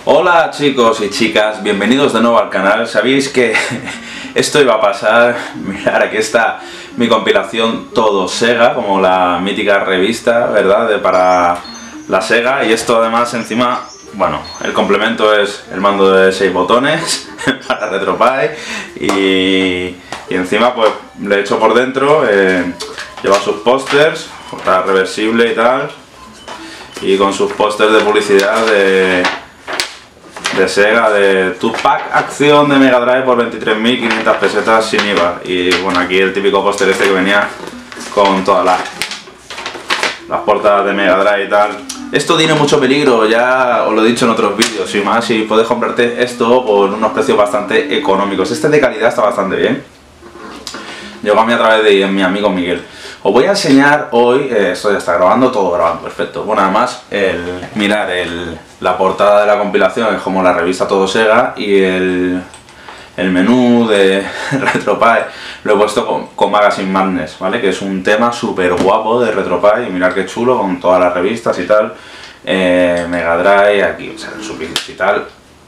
Hola chicos y chicas, bienvenidos de nuevo al canal. Sabéis que esto iba a pasar. Mirad, aquí está mi compilación Todo Sega, como la mítica revista, ¿verdad? Para la Sega. Y esto además encima, bueno, el complemento es el mando de 6 botones para RetroPie y encima pues le he hecho por dentro, lleva sus pósters, para reversible y tal, y con sus pósters de publicidad de Sega, de Tupac Acción de Mega Drive por 23.500 pesetas sin IVA. Y bueno, aquí el típico póster este que venía con todas las portadas de Mega Drive y tal. Esto tiene mucho peligro, ya os lo he dicho en otros vídeos y más, y puedes comprarte esto por unos precios bastante económicos. Este de calidad está bastante bien. Llegó a mí a través de mi amigo Miguel. Os voy a enseñar hoy, esto ya está grabando, todo grabando, perfecto. Bueno, además, mirad, la portada de la compilación es como la revista Todo Sega, y el menú de RetroPie lo he puesto con Magazine Madness, ¿vale? Que es un tema súper guapo de RetroPie, y mirad qué chulo, con todas las revistas y tal. Mega Drive, aquí, o sea, sus vídeos y tal.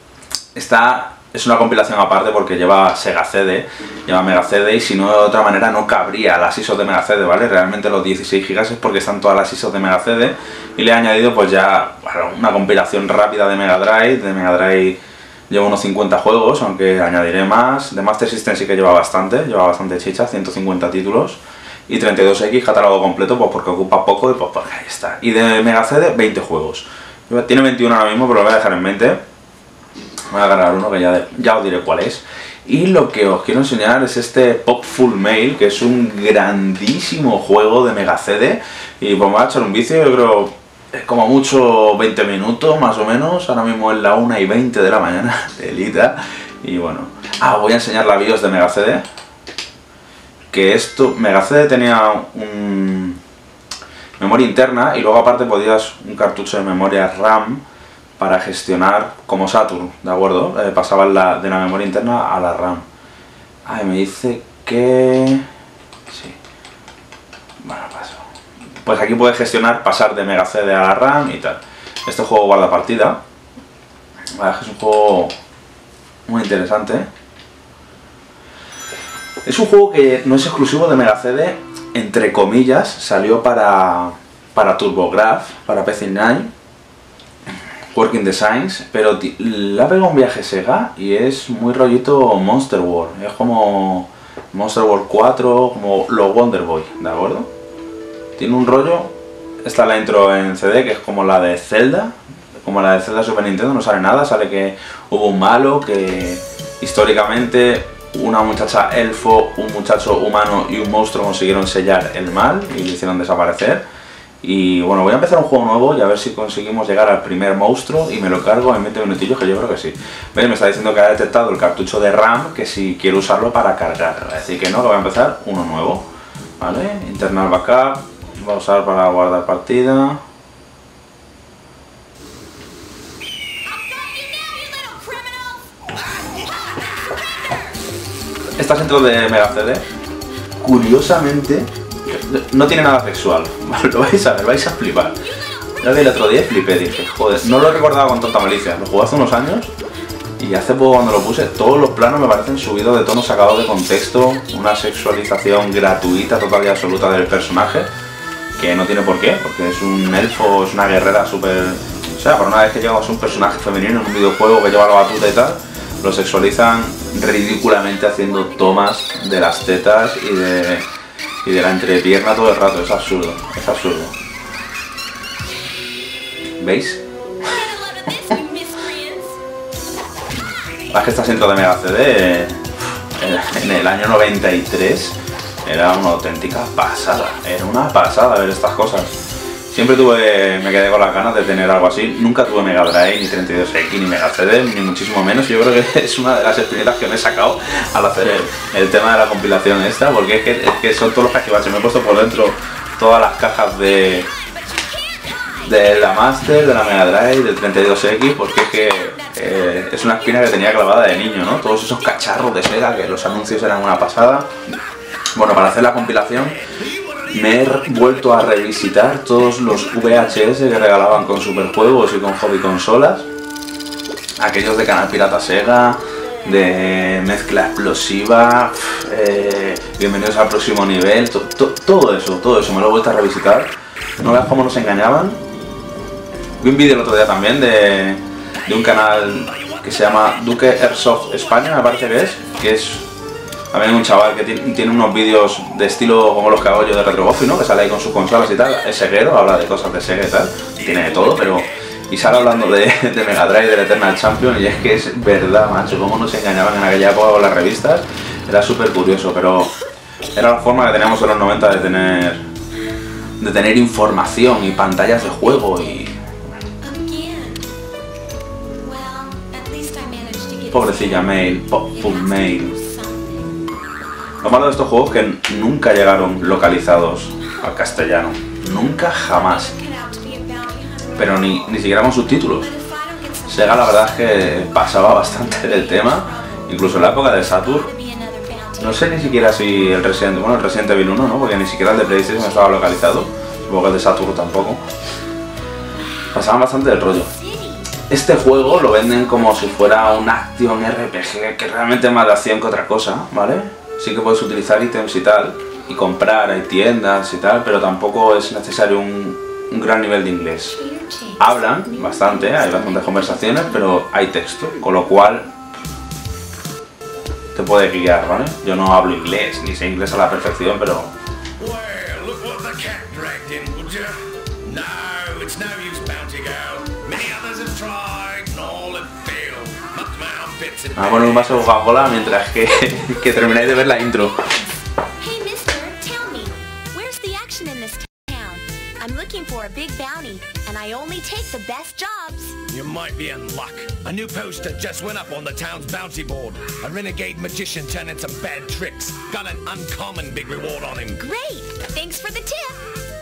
Es una compilación aparte porque lleva Sega CD, lleva Mega CD, y si no de otra manera no cabría las ISOs de Mega CD, ¿vale? Realmente los 16 GB es porque están todas las ISOs de Mega CD, y le he añadido pues ya, bueno, una compilación rápida de Mega Drive lleva unos 50 juegos, aunque añadiré más. De Master System sí que lleva bastante chicha, 150 títulos, y 32X catálogo completo, pues porque ocupa poco y pues porque ahí está. Y de Mega CD 20 juegos, tiene 21 ahora mismo, pero lo voy a dejar en 20. Voy a agarrar uno que ya os diré cuál es. Y lo que os quiero enseñar es este Pop Full Mail, que es un grandísimo juego de Mega CD. Y pues me va a echar un vicio, yo creo, como mucho 20 minutos más o menos. Ahora mismo es la 1:20 de la mañana, telita. Y bueno, voy a enseñar la BIOS de Mega CD. Que esto, Mega CD tenía memoria interna, y luego aparte podías un cartucho de memoria RAM para gestionar, como Saturn, ¿de acuerdo? Pasaba de la memoria interna a la RAM. Me dice que... sí. Bueno, paso. Pues aquí puedes gestionar, pasar de Mega CD a la RAM y tal. Este juego guarda partida. Es un juego muy interesante. Es un juego que no es exclusivo de Mega CD, entre comillas, salió para TurboGrafx, para PC-9, Working Designs, pero le ha pegado un viaje Sega y es muy rollito Monster World. Es como Monster World 4, como los Wonder Boy, ¿de acuerdo? Tiene un rollo. Está la intro en CD, que es como la de Zelda, Super Nintendo, no sale nada, sale que hubo un malo, que históricamente una muchacha elfo, un muchacho humano y un monstruo consiguieron sellar el mal y lo hicieron desaparecer. Y bueno, voy a empezar un juego nuevo y a ver si conseguimos llegar al primer monstruo y me lo cargo en 20 minutillos, que yo creo que sí. ¿Veis? Me está diciendo que ha detectado el cartucho de RAM, que si quiero usarlo para cargar. Va a decir que no, que voy a empezar uno nuevo. ¿Vale? Internal backup, voy a usar para guardar partida. Esta es dentro de Mega CD. Curiosamente, no tiene nada sexual, lo vais a ver, vais a flipar. Ya el otro día flipé, dije, joder, no lo recordaba con tanta malicia. Lo jugué hace unos años y hace poco cuando lo puse, todos los planos me parecen subidos de tono, sacados de contexto, una sexualización gratuita, total y absoluta del personaje, que no tiene por qué, porque es un elfo, es una guerrera súper... O sea, por una vez que llevamos un personaje femenino en un videojuego que lleva la batuta y tal, lo sexualizan ridículamente haciendo tomas de las tetas y de la entrepierna todo el rato. Es absurdo, es absurdo. ¿Veis? Es que esta intro de Mega CD en el año 93 era una auténtica pasada. Era una pasada ver estas cosas. Siempre me quedé con las ganas de tener algo así. Nunca tuve Mega Drive, ni 32X, ni Mega CD, ni muchísimo menos. Yo creo que es una de las experiencias que me he sacado al hacer el tema de la compilación esta, porque es que son todos los cachivaches. Me he puesto por dentro todas las cajas de la Master, de la Mega Drive, del 32X, porque es que es una espina que tenía clavada de niño, ¿no? Todos esos cacharros de Sega, que los anuncios eran una pasada. Bueno, para hacer la compilación me he vuelto a revisitar todos los VHS que regalaban con Superjuegos y con Hobby Consolas. aquellos de Canal Pirata Sega, de mezcla explosiva, bienvenidos al próximo nivel, todo eso me lo he vuelto a revisitar. No veas cómo nos engañaban. Vi un vídeo el otro día también de un canal que se llama Duque Airsoft España, me parece que es también un chaval que tiene unos vídeos de estilo como los que hago yo de Retro Gofi, ¿no? Que sale ahí con sus consolas y tal, es seguero, habla de cosas de Sega y tal, tiene de todo, pero... Y sale hablando de Mega Drive, del Eternal Champion, y es que es verdad, macho, cómo nos engañaban en aquella época con las revistas, era súper curioso, pero era la forma que teníamos en los 90 de tener información y pantallas de juego y... Pobrecilla Mail, Full Mail. Lo malo de estos juegos es que nunca llegaron localizados al castellano, nunca jamás. Pero ni siquiera con subtítulos. Sega la verdad es que pasaba bastante del tema, incluso en la época de Saturn. No sé ni siquiera si el Resident Evil 1, ¿no? Porque ni siquiera el de PlayStation estaba localizado, supongo que el de Saturn tampoco. Pasaban bastante del rollo. Este juego lo venden como si fuera un action RPG, que realmente es más de acción que otra cosa, ¿vale? Sí que puedes utilizar ítems y tal, y comprar, hay tiendas y tal, pero tampoco es necesario un gran nivel de inglés. Hablan bastante, hay bastantes conversaciones, pero hay texto, con lo cual te puede guiar, ¿vale? Yo no hablo inglés, ni sé inglés a la perfección, pero... Vamos a poner un vaso de Coca-Cola mientras que termináis de ver la intro. I'm looking for a big bounty, and I only take the best jobs. You might be in luck. A new poster just went up on the town's bounty board. A renegade magician turning some bad tricks. Got an uncommon big reward on him. Great! Thanks for the tip.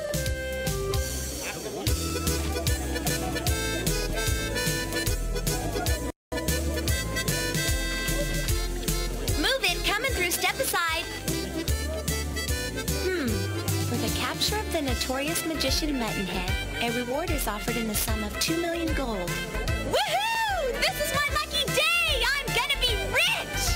Move it, coming through, step aside. For the capture of the notorious magician Metinhead, a reward is offered in the sum of 2 million gold. Woohoo! This is my lucky day! I'm gonna be rich!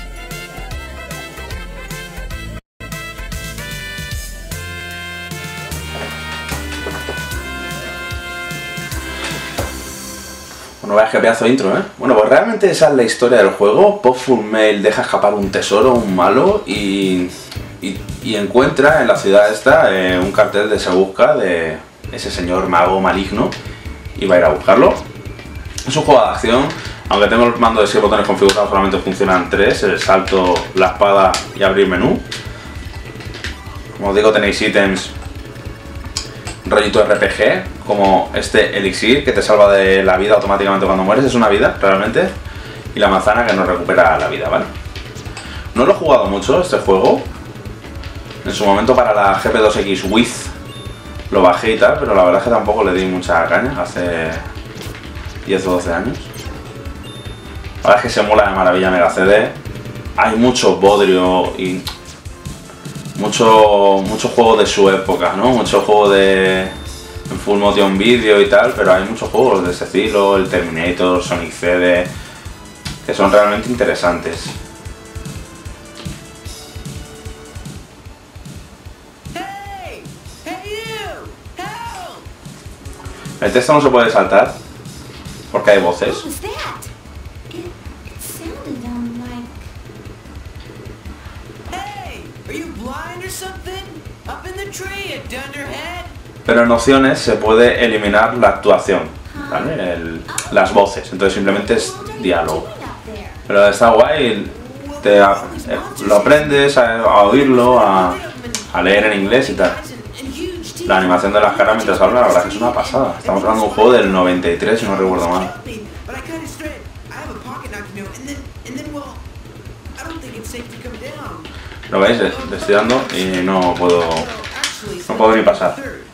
Bueno, veas qué pedazo de intro, ¿eh? Bueno, pues realmente esa es la historia del juego. Full Mail deja escapar un tesoro, un malo, y encuentra en la ciudad esta un cartel de Se Busca de ese señor mago maligno y va a ir a buscarlo. Es un juego de acción, aunque tengo el mando de 6 botones configurados, solamente funcionan 3, el salto, la espada y abrir menú. Como os digo, tenéis ítems rollito RPG, como este elixir que te salva de la vida automáticamente cuando mueres, es una vida realmente, y la manzana que nos recupera la vida, ¿vale? No lo he jugado mucho este juego. En su momento para la GP2X With lo bajé y tal, pero la verdad es que tampoco le di mucha caña, hace 10 o 12 años. La verdad es que se mola de maravilla Mega CD, hay mucho bodrio y mucho juego de su época, ¿no? Mucho juego de Full Motion Video y tal, pero hay muchos juegos de ese estilo, el Terminator, Sonic CD, que son realmente interesantes. El texto no se puede saltar porque hay voces. Pero en opciones se puede eliminar la actuación, ¿vale? Las voces, entonces simplemente es diálogo. Pero está guay, lo aprendes a oírlo, a leer en inglés y tal. La animación de las caras mientras habla, la verdad que es una pasada. Estamos hablando de un juego del 93, si no recuerdo mal. ¿Lo veis? Le estoy dando y no puedo ni pasar.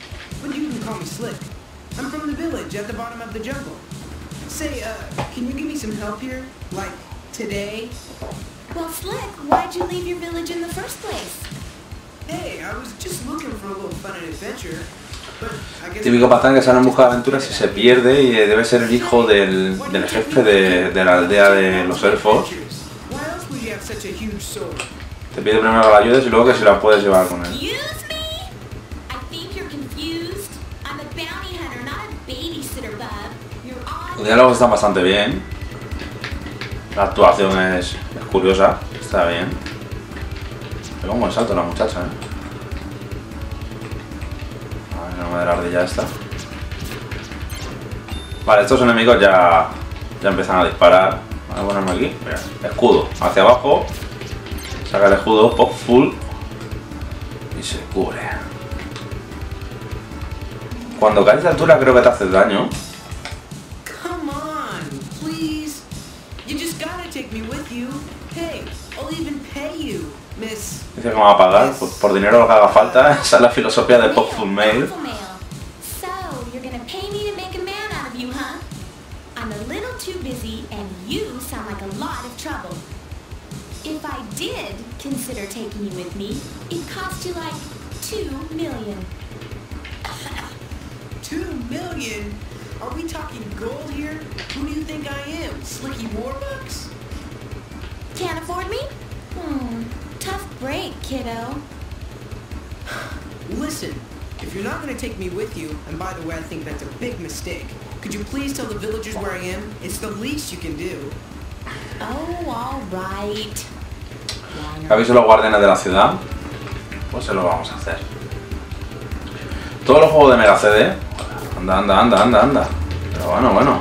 Well, Slick, why'd you leave your village in the first place? Hey, I was just looking for a little fun and adventure. Típico patán que sale en busca de aventuras y se pierde y debe ser el hijo del jefe de la aldea de los elfos. Te pide primero que la ayudes y luego que si la puedes llevar con él. Excuse me? I think you're confused. I'm a bounty hunter, not a babysitter, bub. You're Los on. diálogos están bastante bien. La actuación es curiosa, está bien. Pega un buen salto la muchacha, A ver, no me da la ardilla esta. Vale, estos enemigos ya empiezan a disparar. Voy a ponerme aquí. Mira, escudo hacia abajo. Saca el escudo, pop full. Y se cubre. Cuando caes de altura creo que te haces daño. Come on, please. You just gotta take me with you. Hey, I'll even pay you, miss. Dice que me va a pagar por dinero lo que haga falta. Esa es la filosofía de Pop Full Mail. Alpha male. So, you're gonna pay me to make a man out of you, huh? I'm a little too busy, and you sound like a lot of trouble. If I did consider taking you with me, it'd cost you like 2 million. 2 million? Are we talking gold here? Who do you think I am, Slicky Warbucks? Can't afford me? Tough break, kiddo. Listen, if you're not gonna take me with you, and by the way, I think that's a big mistake, could you please tell the villagers where I am? It's the least you can do. Oh, all right. ¿Aviso a los guardianes de la ciudad? Pues se lo vamos a hacer. Todos los juegos de Mega CD. Anda. Pero bueno.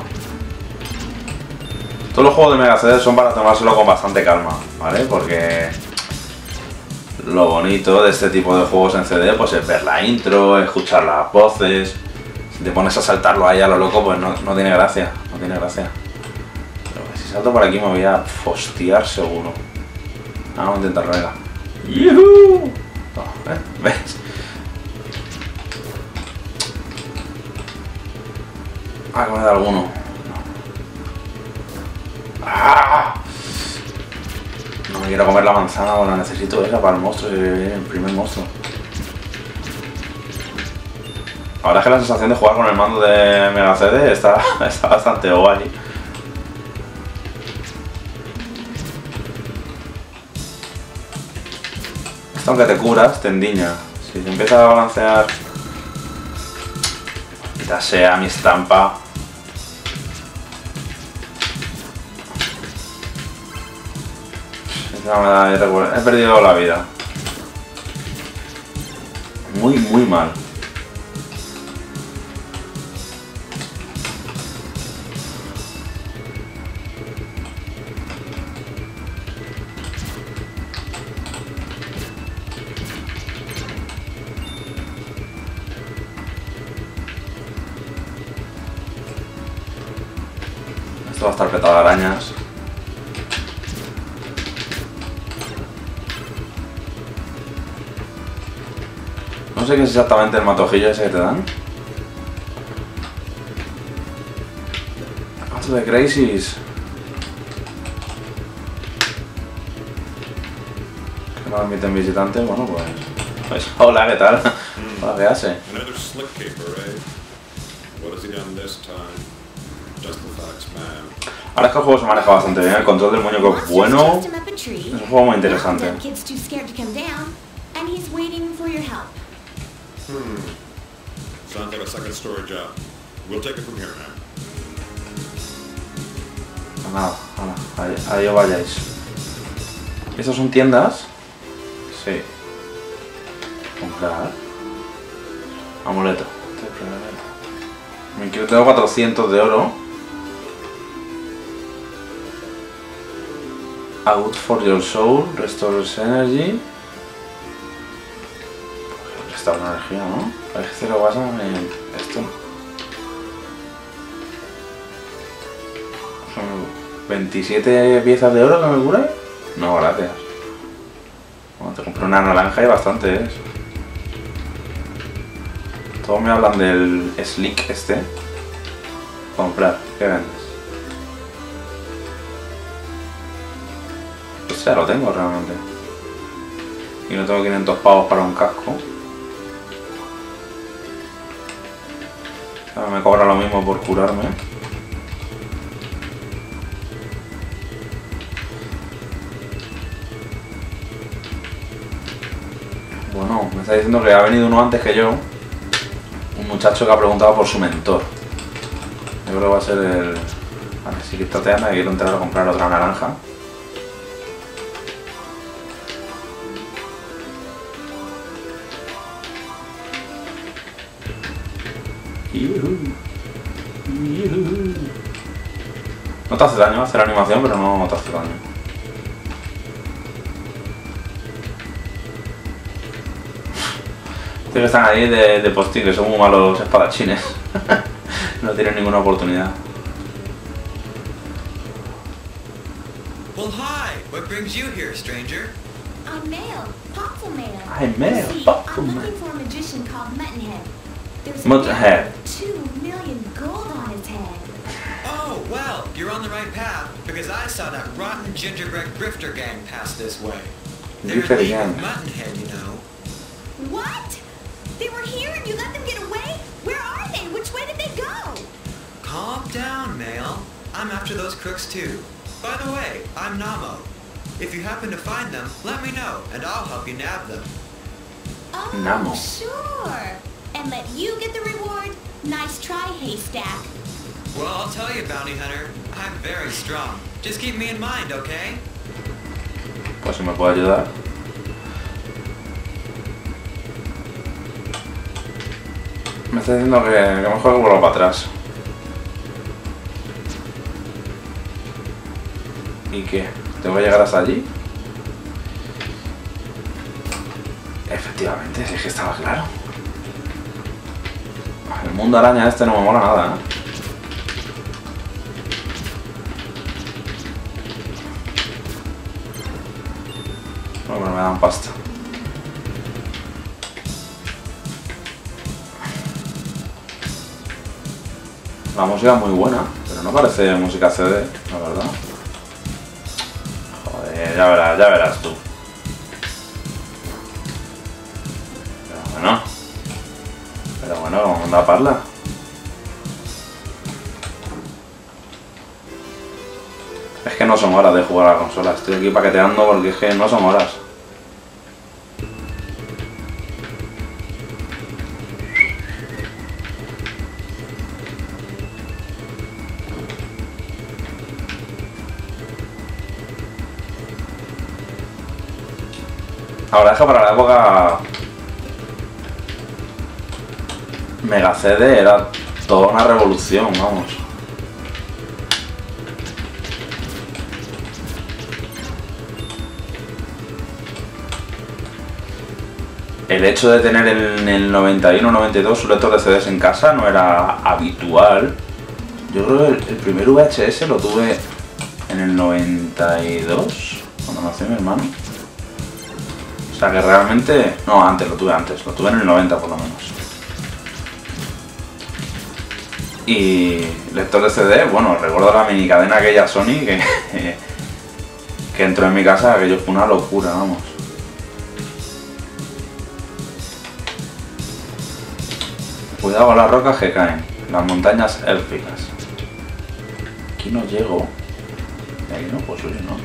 Todos los juegos de Mega CD son para tomárselo con bastante calma, ¿vale? Porque lo bonito de este tipo de juegos en CD pues es ver la intro, escuchar las voces. Si te pones a saltarlo ahí a lo loco, pues no tiene gracia. No tiene gracia. Pero si salto por aquí me voy a hostiar seguro. Vamos a intentarlo, venga. ¡Yuhu! No, ¿ves? Ah, que me da alguno. ¡Ah! No me quiero comer la manzana o la necesito esa para el monstruo, el primer monstruo. Ahora es que la sensación de jugar con el mando de Mega CD está bastante guay. Esto aunque te curas, te endiña. Si te empiezas a balancear... Quita sea mi estampa. He perdido la vida. Muy mal. Esto va a estar petado de arañas. No sé qué es exactamente el matojillo ese que te dan. Paso de Crisis. Que no admiten visitantes. Bueno, pues hola, ¿qué tal? Hola, ¿qué hace? Another slick caper, eh? What has he done this time? Just the facts, man. Ahora es que el juego se maneja bastante bien, el control del muñeco es bueno. Monsters chased him up a tree. Es un juego muy interesante. Now the kid's too scared to come down, and he's waiting for your help. Sounds like a second story job. We'll take it from here, man. Nada, ahí os vayáis. ¿Estas son tiendas? Sí. Comprar. Amuleto. Me quiero tengo 400 de oro. A good for your soul, restores energy. Restaurar energía, ¿no? Parece que lo basan en esto. Son 27 piezas de oro que me cure. No, gracias. Bueno, te compré una naranja y bastante es. Todos me hablan del Slick este. Comprar, ¿qué vendes? Pues ya lo tengo realmente. Y no tengo 500 pavos para un casco. Me cobra lo mismo por curarme. Bueno, me está diciendo que ha venido uno antes que yo. Un muchacho que ha preguntado por su mentor. Yo creo que va a ser el... Vale, sí que está teando y quiero entrar a comprar otra naranja. No te hace daño hacer la animación, pero no te hace daño. Estos que están ahí de postín, que son muy malos espadachines. No tienen ninguna oportunidad. Well, hi. What brings you here, stranger? I'm Mail. Popful Mail. I'm Mail, See, Popful I'm Mail. looking for a magician called Muttonhead. There's Muttonhead. 2 million gold on his head. Oh, well, you're on the right path, because I saw that rotten gingerbread grifter gang pass this way. They're in Grifter league gang. with Muttonhead, you know. What? They were here and you let them get away? Where are they? Which way did they go? Calm down, Mail. I'm after those crooks too. By the way, I'm Namo. If you happen to find them, let me know, and I'll help you nab them. Oh, Namo. sure. And let you get the reward? Nice try, Haystack. Well, I'll tell you, Bounty Hunter, I'm very strong. Just keep me in mind, okay? Pues si me puede ayudar. Me está diciendo que mejor que vuelva para atrás. ¿Y qué? ¿Tengo que llegar hasta allí? Efectivamente, si es que estaba claro. El mundo araña este no me mola nada, ¿eh? No, pero me dan pasta. La música es muy buena, pero no parece música CD, la verdad. Joder, ya verás tú. Pero bueno, vamos a parla. Es que no son horas de jugar a la consola, estoy aquí paqueteando porque es que no son horas. Ahora es que para la época Mega CD era toda una revolución, vamos. El hecho de tener en el 91-92 un lector de CDs en casa no era habitual. Yo creo que el primer VHS lo tuve en el 92, cuando nació mi hermano. O sea que realmente... No, antes, lo tuve en el 90 por lo menos. Y lector de CD, bueno, recuerdo la mini cadena aquella Sony que entró en mi casa, aquello fue una locura, vamos. Cuidado con las rocas que caen, las montañas élficas. Aquí no llego. ¿Y aquí no? Pues oye, no.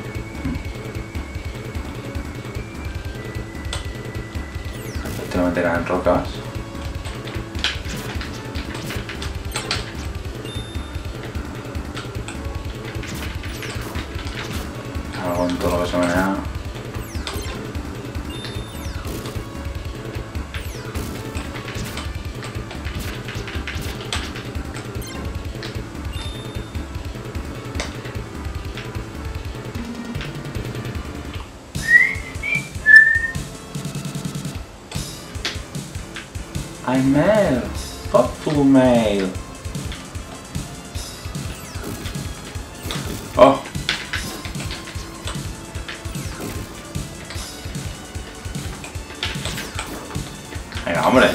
Efectivamente caen rocas. Algo en todo lo que se menea. I'm Mail, Popful Mail. Oh. Venga, hombre.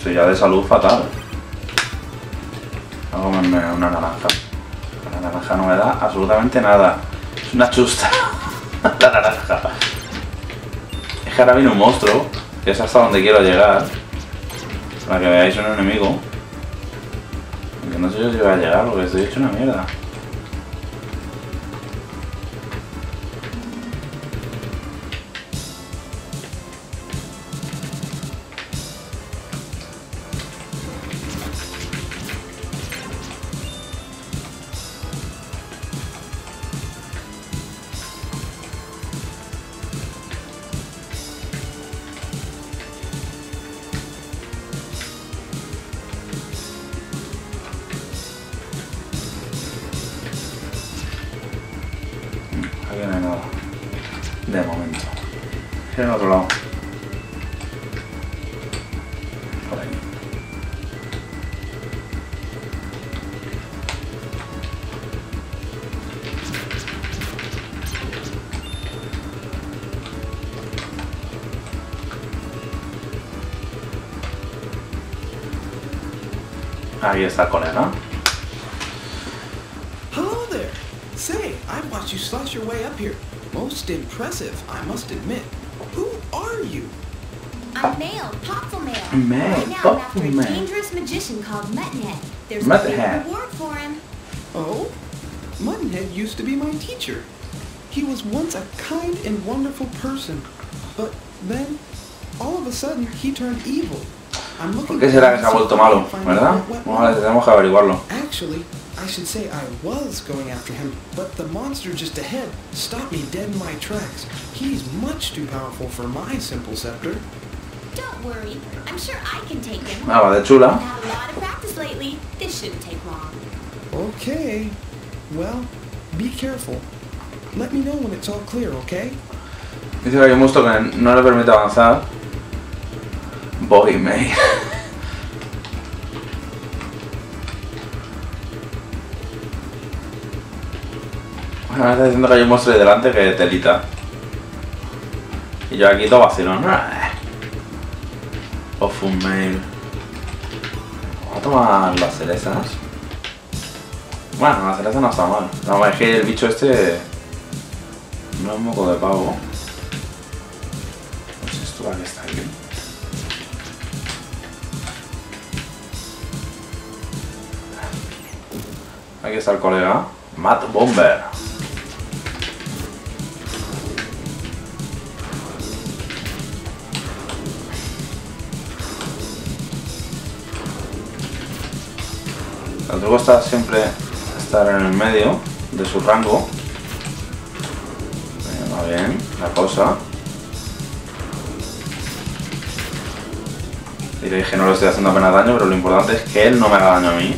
Estoy ya de salud fatal. Voy a comerme una naranja. La naranja no me da absolutamente nada. Es una chusta. La naranja. Es que ahora viene un monstruo, que es hasta donde quiero llegar. Para que veáis un enemigo. Que no sé yo si voy a llegar porque estoy hecho una mierda. Aquí no hay nada. De momento. Y en otro lado. Por aquí. Ahí está el colega. Hello there. Say, I watched you slash your way up here. Most impressive, I must admit. Who are you? I'm Mail, Popful Mail. Mail, Right now I'm after Popful a Mail. dangerous magician called Muttonhead. There's a Muttonhead. big reward for him. Oh? Muttonhead used to be my teacher. He was once a kind and wonderful person. But then, all of a sudden, he turned evil. I'm ¿Por looking qué será que se ha vuelto malo? ¿Verdad? Vamos, tenemos que averiguarlo. Actually, I should say I was going after him, but the monster just ahead stopped me dead in my tracks. He's much too powerful for my simple scepter. Don't worry, I'm sure I can take him. Ah, va de chula. I've had a lot of practice lately. This shouldn't take long. Okay. Well, be careful. Let me know when it's all clear, okay? Dice que hay un monstruo que no le permite avanzar. Boy May. Me está diciendo que hay un monstruo ahí delante que telita. Y yo aquí todo vacilón. Popful Mail. Vamos a tomar las cerezas. Bueno, la cereza no está mal. No, es que el bicho este no es moco de pavo. Pues esto va que está aquí. Aquí está el colega. Matt Bomber. El truco está siempre estar en el medio de su rango. Va bien la cosa. Diréis que no le estoy haciendo apenas daño, pero lo importante es que él no me haga daño a mí.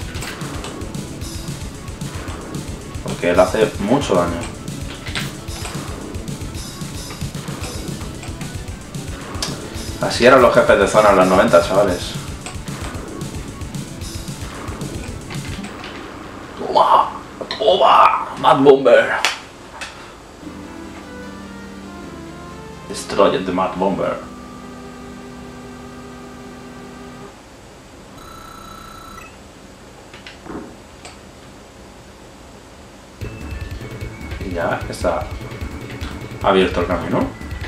Porque él hace mucho daño. Así eran los jefes de zona en los 90, chavales. ¡Toma! ¡Toma! Matt Bomber. Destroy the Matt Bomber. Y ya está abierto el camino.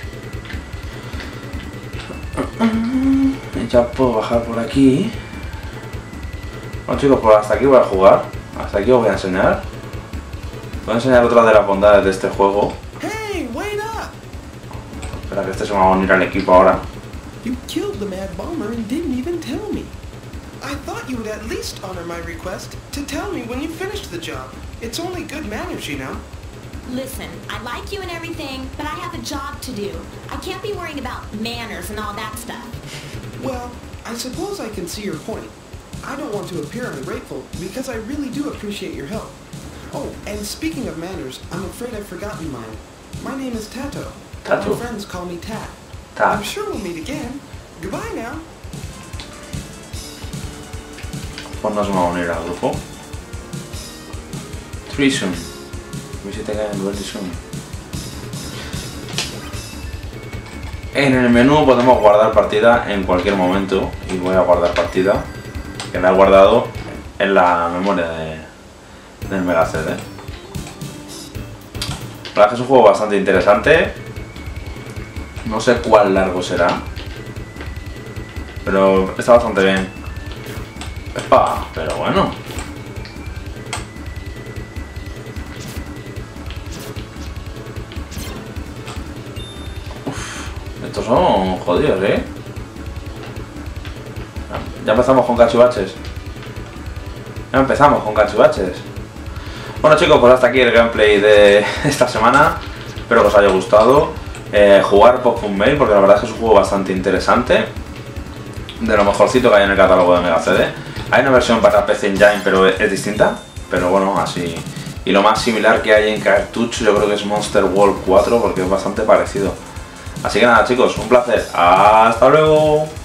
Y ya puedo bajar por aquí. Bueno chicos, pues hasta aquí voy a jugar. Hasta aquí os voy a enseñar. Voy a enseñar otra de las bondades de este juego. Hey, wait up! Espera que este se me va a unir al equipo ahora. You killed the Mad Bomber and didn't even tell me. I thought you would at least honor my request to tell me when you finished the job. It's only good manners, you know. Listen, I like you and everything, but I have a job to do. I can't be worrying about manners and all that stuff. Well, I suppose I can see your point. I don't want to appear ungrateful because I really do appreciate your help. Oh, and speaking of manners, I'm afraid I've forgotten mine. My name is Tato. Tato. My friends call me Tat. Tat. I'm sure we'll meet again. Goodbye now. Pues nos vamos a unir al grupo. Treason. Visit again very soon. En el menú podemos guardar partida en cualquier momento. Y voy a guardar partida, que la he guardado en la memoria del Mega CD. La verdad es que es un juego bastante interesante. No sé cuál largo será, pero está bastante bien. ¡Epa! Pero bueno. Estos son jodidos, ¿eh? Ya empezamos con cachivaches. Bueno chicos, pues hasta aquí el gameplay de esta semana. Espero que os haya gustado. Jugar Pop-Fun Mail, porque la verdad es que es un juego bastante interesante. De lo mejorcito que hay en el catálogo de Mega CD. Hay una versión para PC Engine, pero es distinta. Pero bueno, así. Y lo más similar que hay en cartucho yo creo que es Monster World 4, porque es bastante parecido. Así que nada chicos, un placer. Hasta luego.